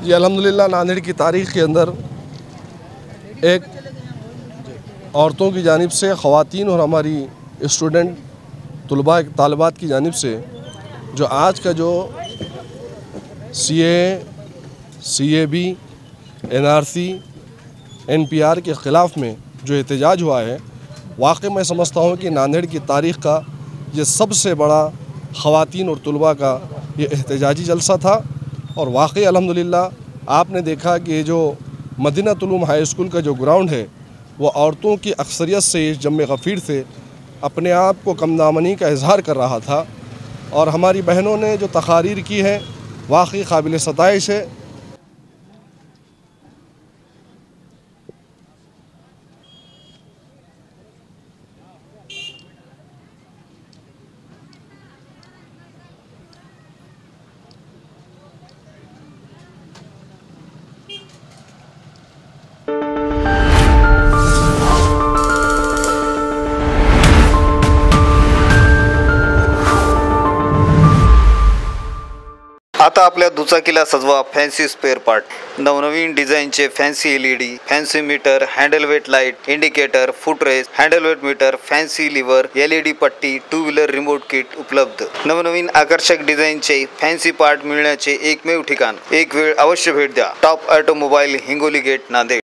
जी अल्हम्दुलिल्लाह नांदेड़ की तारीख़ के अंदर एक औरतों की जानिब से ख़वातीन और हमारी स्टूडेंट तलबा तालिबात की जानिब से जो आज का जो CAB NRC NPR के ख़िलाफ़ में जो एहतजाज हुआ है, वाकई मैं समझता हूँ कि नांदेड़ की तारीख़ का ये सबसे बड़ा ख़वातीन और तलबा का ये एहतजाजी जलसा था। और वाकई अल्हम्दुलिल्लाह आपने देखा कि जो मदीनातुल उलूम हाई स्कूल का जो ग्राउंड है वो औरतों की अक्सरियत से इस जम्मे गफ़ीर से अपने आप को कमदामनी का इजहार कर रहा था। और हमारी बहनों ने जो तकारीर की है वाकई काबिल सताइश है। आता आपल्या दुचाकीला सजवा फॅन्सी स्पेअर पार्ट, नवनवीन डिझाईनचे fancy LED, fancy meter, handle weight light, indicator, footrest, handle weight meter, fancy lever, LED पट्टी, 2 व्हीलर रिमोट किट उपलब्ध। नवनवीन आकर्षक डिझाईनचे फॅन्सी पार्ट मिळण्याचे एकमेव ठिकाण। एक वेळ अवश्य भेट द्या। Top automobile, Hingoli gate, Nanded.